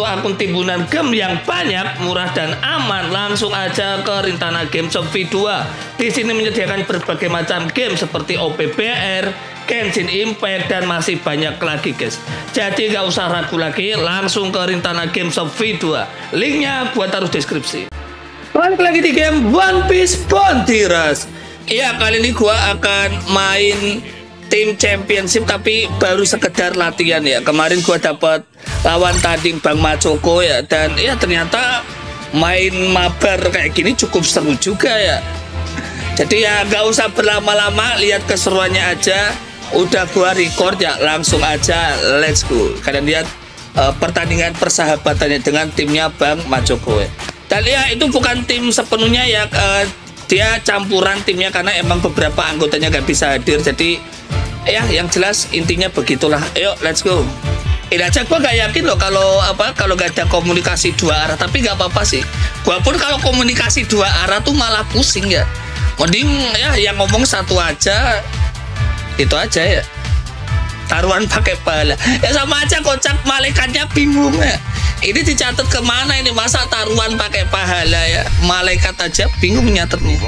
akun timbunan game yang banyak, murah dan aman, langsung aja ke Rintana Game Shop V2. Di sini menyediakan berbagai macam game seperti OPBR, Genshin Impact, dan masih banyak lagi guys. Jadi gak usah ragu lagi, langsung ke Rintana Game Shop V2. Linknya gua taruh deskripsi. Balik lagi di game One Piece Bounty Rush. Iya, kali ini gua akan main tim championship tapi baru sekedar latihan ya. Kemarin gua dapat lawan tanding Bang Macoko ya, dan ya ternyata main mabar kayak gini cukup seru juga ya. Jadi ya gak usah berlama-lama, lihat keseruannya aja. Udah gua record ya, langsung aja let's go. Kalian lihat pertandingan persahabatannya dengan timnya Bang Macoko ya. Dan ya itu bukan tim sepenuhnya ya, dia campuran timnya karena emang beberapa anggotanya gak bisa hadir. Jadi ya yang jelas intinya begitulah. Ayo let's go. Ini aja gue gak yakin loh kalau gak ada komunikasi dua arah, tapi gak apa-apa sih. Gue pun kalau komunikasi dua arah tuh malah pusing ya. Mending ya yang ngomong satu aja, itu aja ya. Taruhan pakai pala ya sama aja, kocak, malaikatnya bingung ya. Ini dicatat kemana ini, masa taruhan pakai pahala ya. Malaikat aja bingung nyatetnya.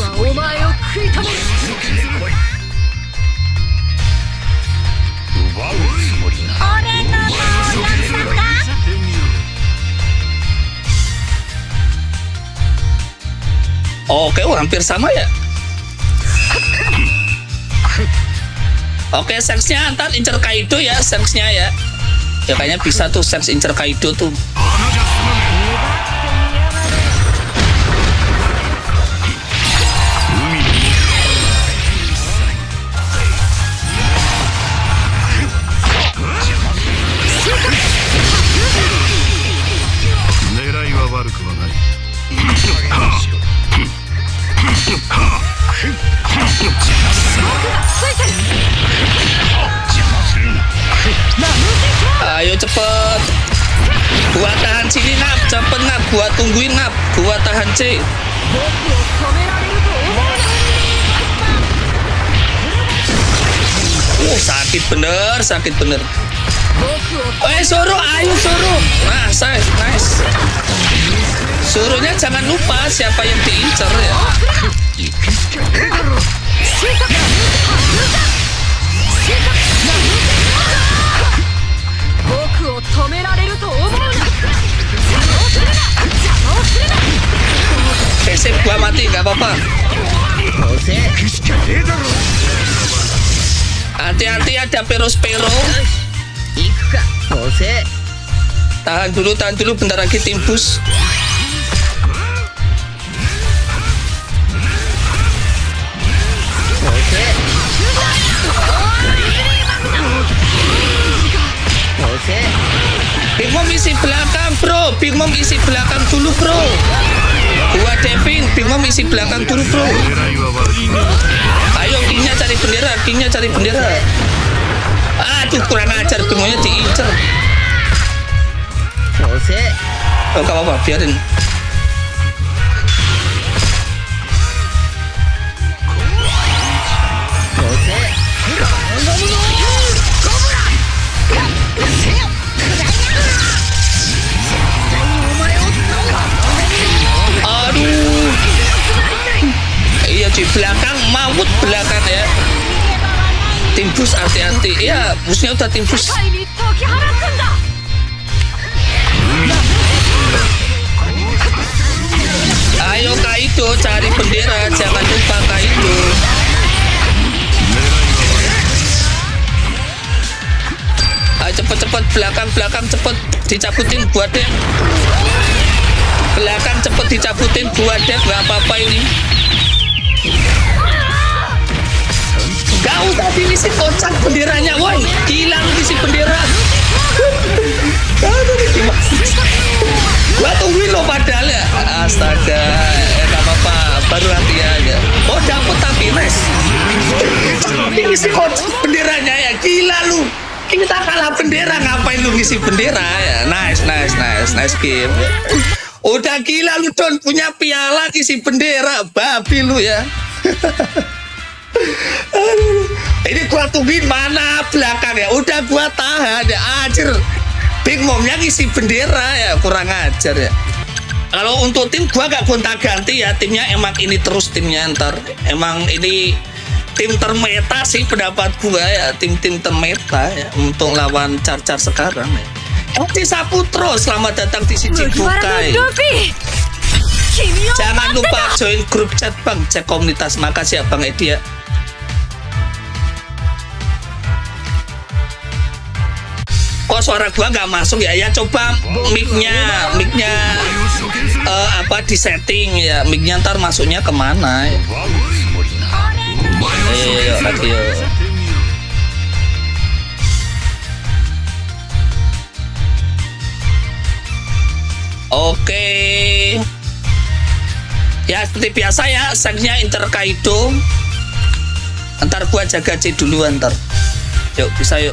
Oke, hampir sama ya. Oke, sengsnya ntar incer Kaido ya, sengsnya ya. Ya kayaknya bisa tuh sengs incer Kaido tuh. Ayo cepet, gua tahan sini ngap, cepet ngap, gua tungguin ngap, gua tahan C. Sakit bener, sakit bener. Soro, ayo Soro. Nah, nice. Soronya jangan lupa siapa yang diincar ya. Sip, gua mati, gak apa-apa. Hati-hati ada Perospero. Tahan dulu, bentar lagi timbus. Big Mom isi belakang bro, Big Mom isi belakang dulu bro. Gua Devin, Big Mom isi belakang dulu bro. Ayo kingnya cari bendera, Aduh kurang ajar, Big Momnya diincer. Oh gak apa-apa, biarin. Aduh. Iya di belakang, maut belakang ya. Timbus hati-hati. Iya, busnya udah timbus. Ayo Kaido cari bendera, jangan lupa Kaido. Ayo cepet-cepet belakang cepet dicabutin buat deh. Belakang cepet dicabutin buat deh, nggak apa-apa ini. Gak usah diisi kocak benderanya, woi. Gila lu isi bendera. Gua tungguin lo padahal ya. Astaga, gak apa-apa, baru latihan ya. Oh dapet tapi nice. Isi kocak benderanya ya, gila lu. Kita kalah bendera, ngapain lu ngisi bendera ya. Nice game. Udah gila lu Don, punya piala isi bendera, babi lu ya. Ini gua tungguin mana belakang ya, udah gua tahan ya, anjir. Big Mom-nya ngisi bendera ya, kurang ajar ya. Kalau untuk tim gua gak gonta-ganti ya, timnya emang ini terus timnya ntar. Emang ini tim termeta sih pendapat gua ya, tim-tim termeta ya untuk lawan Car-Car sekarang ya. Edi Saputro, selamat datang di Shichibukai. Jangan lupa join grup chat Bang, cek komunitas. Makasih ya Bang Edi ya. Kok suara gua nggak masuk ya? Ya coba mic-nya apa di setting ya, mic-nya ntar masuknya kemana ya? Ayo lagi yuk. Oke. Ya seperti biasa ya, sense-nya Inter Kaido. Ntar gua jaga C dulu ntar. Yuk bisa yuk.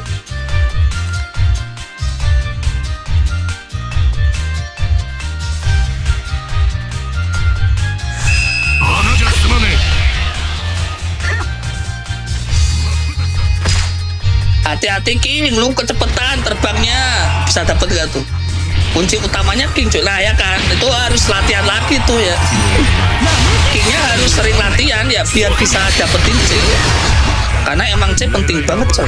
Hati-hati King, lu kecepatan terbangnya, bisa dapet gak tuh? Kunci utamanya King cuy, nah ya kan, itu harus latihan lagi tuh ya. Kingnya harus sering latihan ya, biar bisa dapetin C ya. Karena emang C penting banget coy.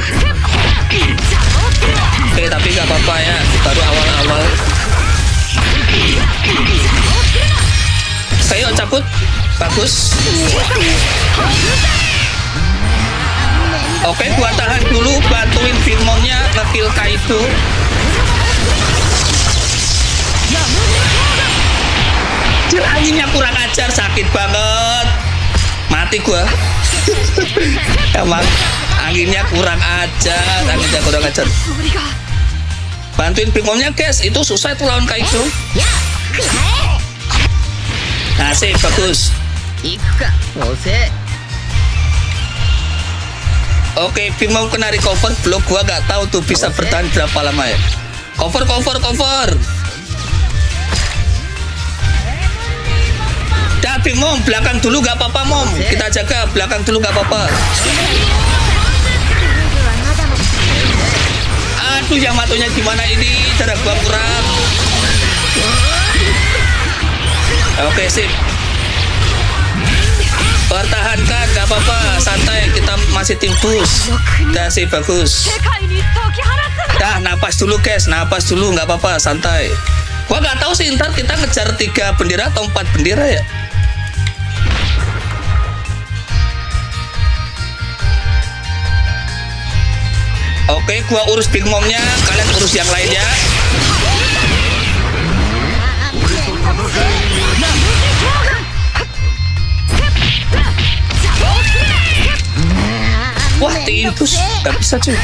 Oke, tapi gak apa-apa ya, baru awal-awal. Ayo cabut, bagus. Oke, gua tahan dulu, bantuin Big Mom-nya nge-kill Kaido. Jir, anginnya kurang ajar, sakit banget. Mati gua. Emang anginnya kurang ajar, Bantuin Big Mom-nya guys, itu susah itu lawan Kaido. Nah, sih, bagus. Oke, Big Mom kena recover, blok gua gak tahu tuh bisa bertahan berapa lama ya. Cover. Dah Big Mom, belakang dulu gak apa-apa Mom. Kita jaga belakang dulu gak apa-apa. Aduh, yang matunya gimana ini? Darah gua kurang. Oke, sip. Pertahankan, gak apa-apa, santai, kita masih tim push. Dah sih, bagus. Dah, napas dulu guys, napas dulu, gak apa-apa, santai. Gua gak tahu sih ntar kita ngejar 3 bendera atau 4 bendera ya. Oke, gua urus Big Mom-nya, kalian urus yang lainnya. Wah, diinfus, gak bisa cuy.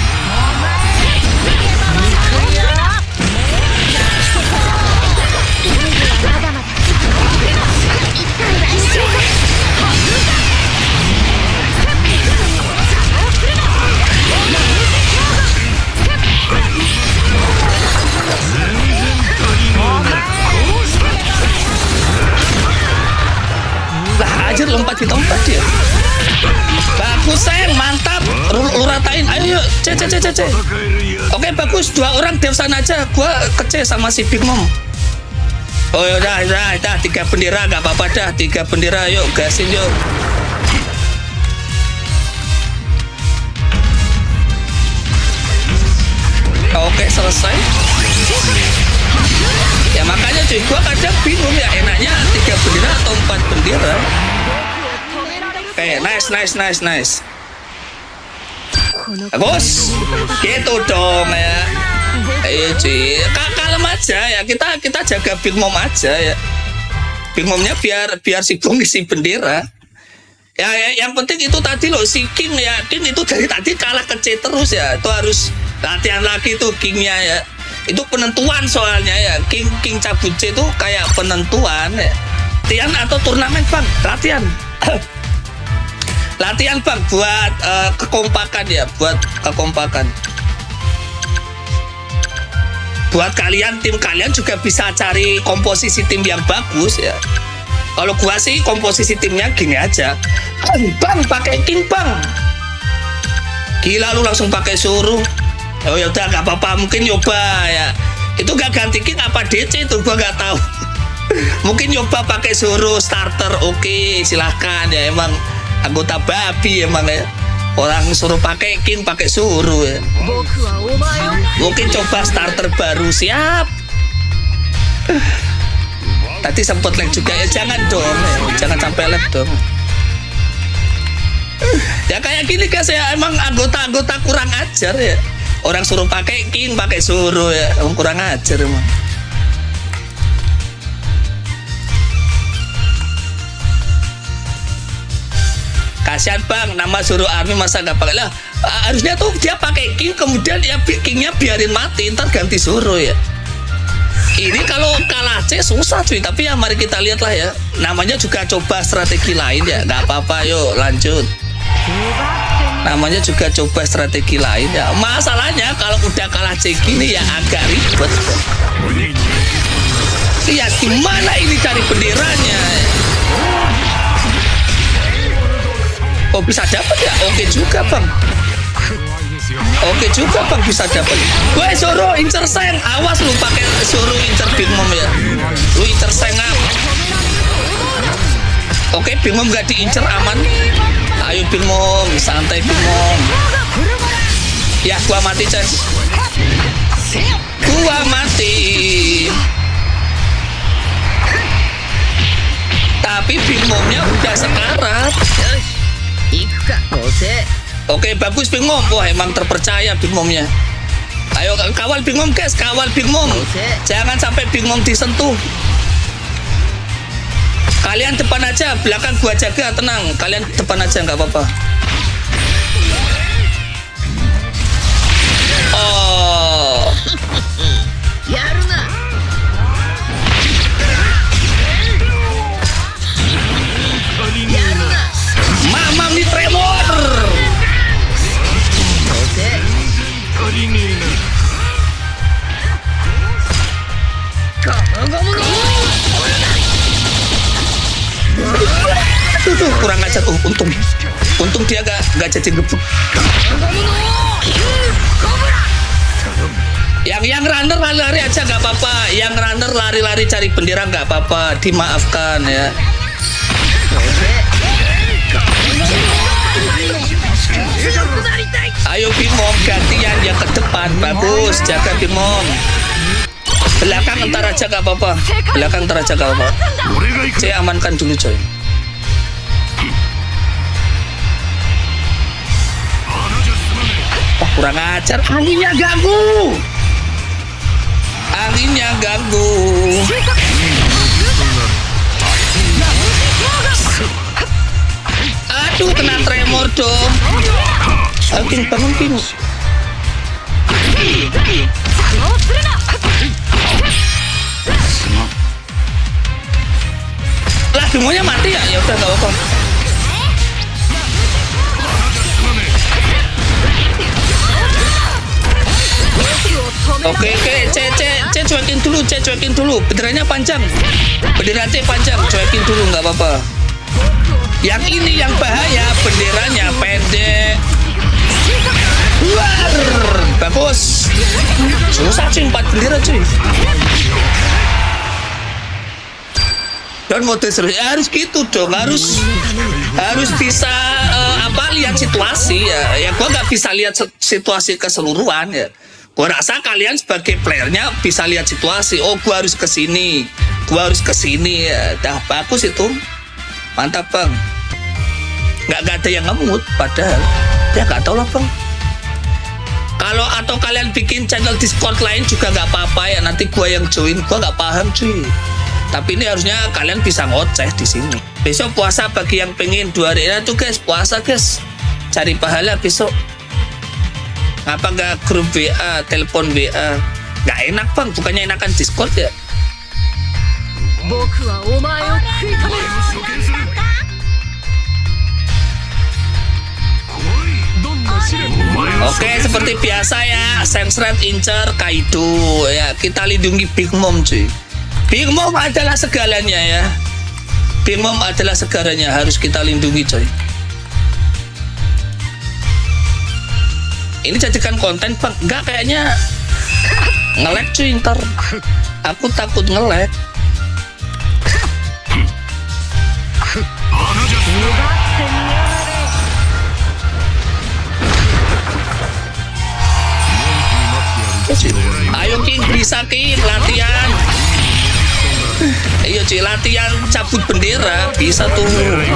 Lah aja lompat di tempat dia. Bagus sayang, mantap. Lu ratain, ayo yuk, C. Oke bagus, 2 orang dev sana aja. Gua ke C sama si Big Mom. Oh udah 3 bendera gak apa-apa dah, 3 bendera yuk, gasin yuk. Oke selesai. Ya makanya cuy, gua kadang bingung ya, enaknya 3 bendera atau 4 bendera. Oke, nice. Bagus, gitu dong ya. Ayo cuy, kalem aja ya, kita jaga Big Mom aja ya. Big Mom-nya biar si Bung isi bendera. Ya, yang penting itu tadi loh, si King ya, King itu dari tadi kalah ke C terus ya. Itu harus latihan lagi tuh King-nya ya. Itu penentuan soalnya ya, King cabut C itu kayak penentuan ya. Latihan atau turnamen Bang, latihan. Latihan Bang buat kekompakan ya, buat kekompakan. Buat kalian, tim kalian juga bisa cari komposisi tim yang bagus ya. Kalau gua sih komposisi timnya gini aja. Bang pakai King Bang. Gila lu langsung pakai suruh. Oh ya udah nggak apa-apa, mungkin nyoba ya. Itu gak ganti king apa DC itu gua nggak tahu. Mungkin nyoba pakai Zoro starter, oke, silahkan ya, emang anggota babi emang ya. Orang suruh pakai king pakai Zoro ya. Mungkin coba starter baru, siap. Tadi sempat lag juga ya, jangan dong, jangan sampai lag dong. Ya kayak gini guys ya, emang anggota-anggota kurang ajar ya. Orang suruh pakai king pakai Zoro ya, kurang ajar emang. Kasihan bang, nama Zoro Army masa nggak pakai lah. Harusnya tuh dia pakai king, kemudian ya kingnya biarin mati, ntar ganti Zoro ya. Ini kalau kalah C susah cuy, tapi ya mari kita lihat lah ya. Namanya juga coba strategi lain ya, nggak apa-apa, yuk lanjut. Namanya juga coba strategi lain ya. Masalahnya kalau udah kalah C gini ya agak ribet. Lihat gimana ini cari benderanya. Oh bisa dapat ya, oke juga bang. Oke juga bang, bisa dapat. Woi Zoro incer seng, awas lu pakai Zoro incer Big Mom ya. Lu incer seng apa? Oke Big Mom gak diincer, aman. Ayo Big Mom, santai Big Mom. Ya gua mati Ces. Gua mati. Tapi Big Momnya udah sekarat. Oke bagus Big Mom, wah emang terpercaya Big Momnya. Ayo kawal Big Mom guys, kawal Big Mom. Jangan sampai Big Mom disentuh. Kalian depan aja, belakang gua jaga, tenang. Kalian depan aja nggak apa-apa. Oh. Mama nih tremor. Tuh kurang ajar. Untung dia gak jadi ngebut. Yang runner lari-lari aja nggak apa-apa. Yang runner lari-lari cari bendera nggak apa-apa, dimaafkan ya. Ayo Big Mom gantian yang ke depan, bagus, jaga Big Mom. Belakang entar aja gak apa-apa, belakang entar aja gak apa-apa. C amankan dulu coy. Wah kurang ajar, anginnya ganggu. Anginnya ganggu. Aduh kena tremor dong. Ayo bangun King. Lah semuanya mati ya, ya udah gak apa-apa. Oke, C cuekin dulu, benderanya panjang. Bendera C panjang, cuekin dulu nggak apa-apa. Yang ini yang bahaya, benderanya pendek. Luar, bagus. Susah cuy, 4 bendera cuy. Dan mode serius harus gitu dong, harus bisa lihat situasi ya. Ya gua nggak bisa lihat situasi keseluruhan ya. Gua rasa kalian sebagai playernya bisa lihat situasi. Oh, gua harus ke sini, gua harus ke sini ya. Dah bagus itu, mantap bang. Nggak ada yang ngemut, padahal ya nggak tahu lah bang. Kalau atau kalian bikin channel Discord lain juga nggak apa-apa ya. Nanti gua yang join, gua nggak paham cuy. Tapi ini harusnya kalian bisa ngoceh di sini. Besok puasa bagi yang pengen 2 hari itu guys, puasa guys. Cari pahala besok. Ngapa nggak grup WA, telepon WA? Nggak enak bang, bukannya enakan Discord ya? Oke, seperti biasa ya, Sensret incer Kaido ya. Kita lindungi Big Mom cuy. Big Mom adalah segalanya ya. Big Mom adalah segalanya, harus kita lindungi coy. Ini jadikan konten bang, enggak kayaknya Ngelek cuy ntar. Aku takut ngelek. Ayo King, bisa King, latihan. Ayo cuy, latihan cabut bendera, bisa tuh.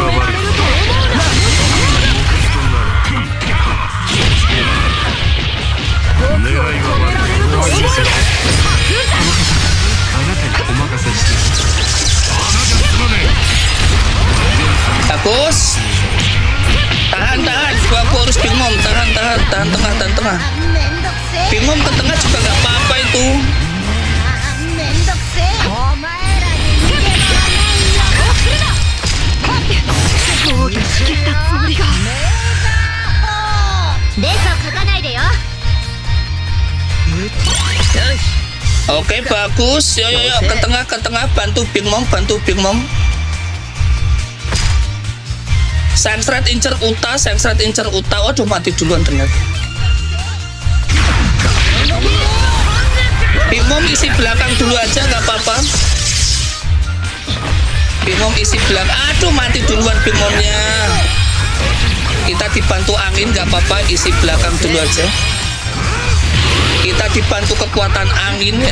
Bagus. Tahan. Aku harus Big Mom. Tahan tengah. Big Mom ke tengah juga gak apa-apa itu. Oke, bagus. Yo ke tengah bantu Big Mom. Sangstrat incer Uta. Waduh, mati duluan ternyata. Big Mom isi belakang dulu aja nggak apa-apa. Big Mom isi belakang. Aduh, mati duluan Big Momnya. Kita dibantu angin nggak apa-apa, isi belakang dulu aja. Kita dibantu kekuatan angin ya.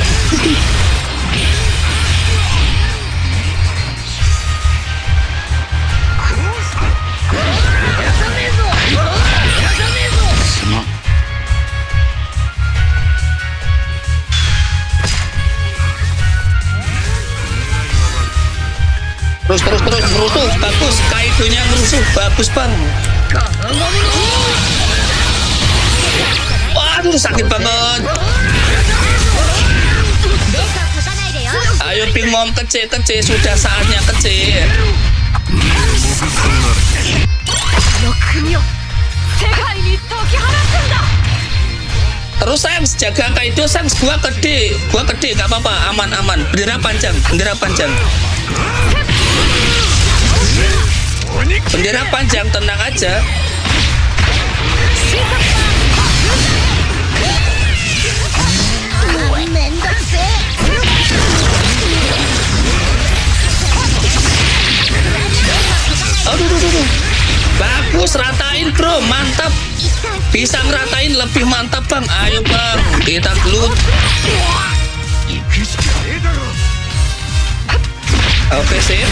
Terus merusuh, bagus. Kaidonya merusuh, bagus bang. Waduh, sakit banget. Ayo Big Mom kece, sudah saatnya kece. Terus Sans, jaga Kaido Sans, gua gede nggak apa-apa, aman. Bendera panjang. Bendera panjang, tenang aja. Aduh. Bagus, ratain bro, mantap. Bisa ngeratain lebih mantap bang. Ayo bang, kita gelut. Oke, sip.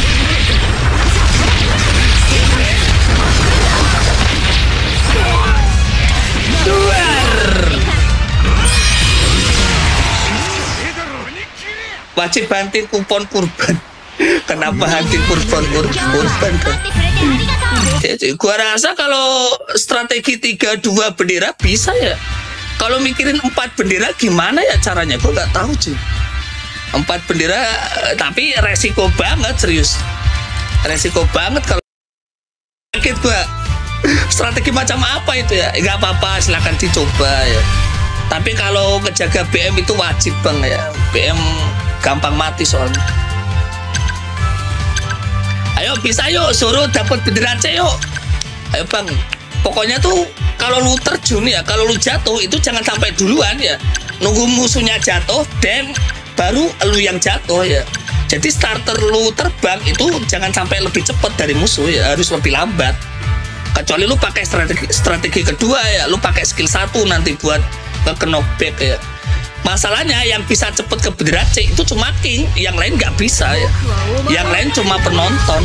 Wajib banting kupon kurban. Kenapa hanting kurban kan? Gua rasa kalau strategi 3-2 bendera bisa ya. Kalau mikirin 4 bendera gimana ya caranya? Gua nggak tahu cuy. 4 bendera, tapi resiko banget, serius. Resiko banget kalau sakit gua. Strategi macam apa itu ya? Nggak apa-apa, silahkan dicoba ya. Tapi kalau ngejaga BM itu wajib bang ya. BM gampang mati soalnya. Ayo bisa yuk, suruh dapat bendera C yuk. Ayo bang, pokoknya tuh kalau lu terjun ya, kalau lu jatuh itu jangan sampai duluan ya. Nunggu musuhnya jatuh dan baru lu yang jatuh ya. Jadi starter lu terbang itu jangan sampai lebih cepat dari musuh ya, harus lebih lambat. Kecuali lu pakai strategi kedua ya, lu pakai skill 1 nanti buat ke knockback ya. Masalahnya yang bisa cepet ke bendera C itu cuma King, yang lain nggak bisa ya. Yang lain cuma penonton.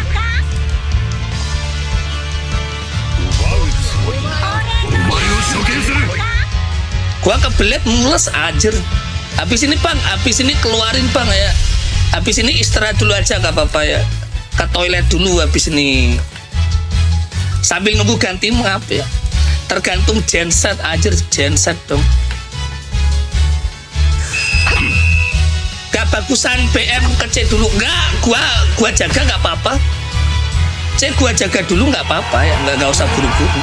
Gua kebelet mules aja. Habis ini bang, habis ini keluarin bang ya. Habis ini istirahat dulu aja nggak apa-apa ya. Ke toilet dulu habis ini. Sambil nunggu ganti map ya. Tergantung genset aja, genset dong. Gak bagusan BM ke C dulu. Enggak, gua jaga nggak apa-apa. C gua jaga dulu nggak apa-apa ya, nggak usah buru-buru.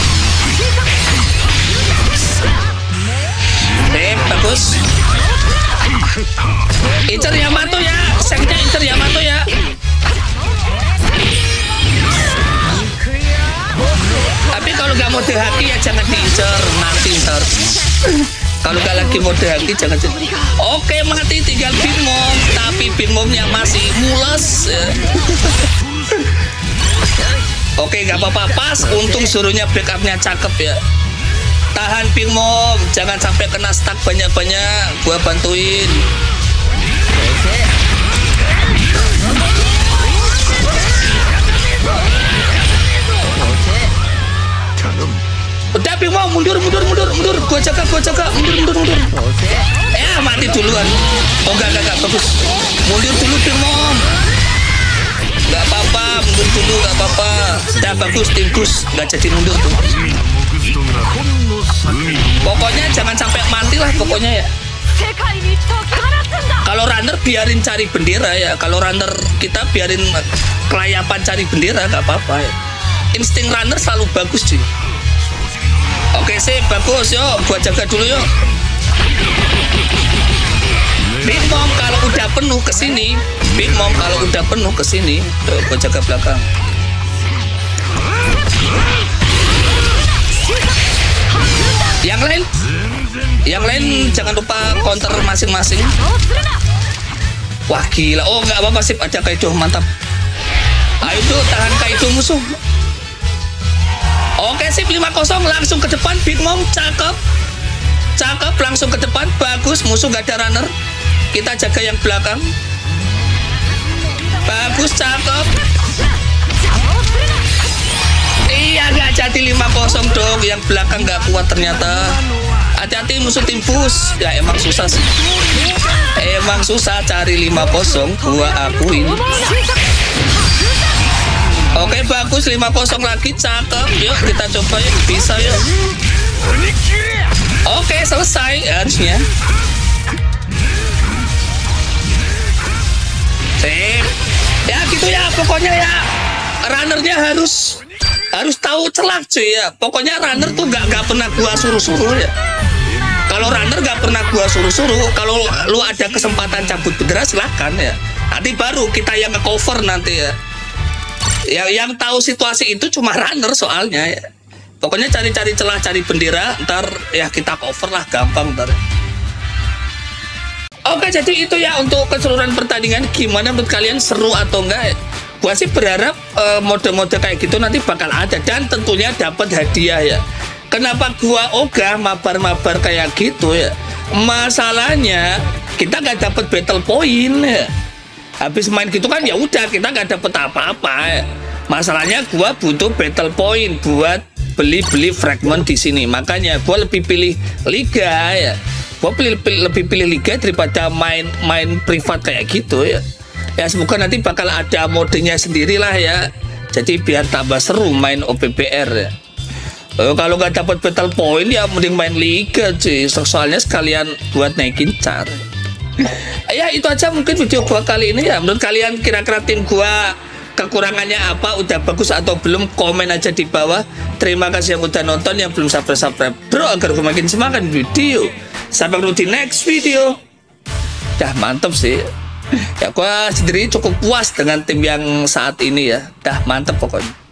Bagus. mode haki ya jangan diincer, mati ntar. Kalau nggak lagi mode haki jangan. Oke, mati tinggal Big Mom, tapi Big Momnya masih mules. Oke, nggak apa-apa, pas. Untung suruhnya backupnya cakep ya. Tahan Big Mom, jangan sampai kena stuck banyak-banyak. Gua bantuin. Udah Big Mom, mundur. Gua jaga, mundur. Ya mati duluan. Oh enggak, bagus. Mundur dulu Big Mom. Nggak apa-apa, mundur dulu, nggak apa-apa. Dah bagus, tim Gus, nggak jadi mundur tuh. Pokoknya jangan sampai mati lah pokoknya ya. Kalau runner biarin cari bendera ya. Kalau runner kita biarin kelayapan cari bendera, nggak apa-apa ya. Insting runner selalu bagus sih. Oke sih, bagus yuk. Gua jaga dulu yuk. Big Mom kalau udah penuh kesini. Big Mom kalau udah penuh kesini. Tuh, gua jaga belakang. Yang lain jangan lupa counter masing-masing. Wah gila. Oh nggak apa-apa sih, ada Kaido, mantap. Ayo tuh tahan Kaido musuh. Oke sip, 5-0 langsung ke depan. Big Mom cakep langsung ke depan, bagus. Musuh nggak ada runner, kita jaga yang belakang. Bagus, cakep. Iya, nggak jadi 5-0 dong. Yang belakang nggak kuat ternyata. Hati-hati musuh tim Bus. Ya emang susah sih. Emang susah cari 5-0. Gua akuin. Oke, bagus. 5-0 lagi, cakep. Yuk kita coba yuk. Bisa yuk. Oke, selesai harusnya. Sip. Ya gitu ya, pokoknya ya. Runnernya harus tahu celah cuy ya. Pokoknya runner tuh gak pernah gua suruh-suruh ya. Kalau runner gak pernah gua suruh-suruh. Kalau lu ada kesempatan cabut bendera silahkan ya. Nanti baru kita yang nge-cover nanti ya. Yang tahu situasi itu cuma runner soalnya ya. Pokoknya cari-cari celah, cari bendera, ntar ya kita cover lah, gampang ntar. Oke, jadi itu ya untuk keseluruhan pertandingan. Gimana menurut kalian, seru atau enggak? Gua sih berharap mode-mode kayak gitu nanti bakal ada dan tentunya dapat hadiah ya. Kenapa gua ogah mabar-mabar kayak gitu ya? Masalahnya kita nggak dapat battle point ya. Habis main gitu kan ya udah kita nggak dapat apa-apa ya. Masalahnya gua butuh battle point buat beli fragment di sini. Makanya gua lebih pilih liga ya. Gua lebih pilih liga daripada main privat kayak gitu ya. Ya semoga nanti bakal ada modenya sendirilah ya. Jadi biar tambah seru main OPBR ya. Kalau nggak dapat battle point ya mending main liga cuy. Soalnya sekalian buat naikin car. Ya itu aja mungkin video gua kali ini ya. Menurut kalian kira-kira tim gua kekurangannya apa? Udah bagus atau belum? Komen aja di bawah. Terima kasih yang udah nonton, yang belum subscribe bro agar gua makin semangat video. Sampai ketemu di next video. Dah mantap sih. Ya gua sendiri cukup puas dengan tim yang saat ini ya. Dah mantep pokoknya.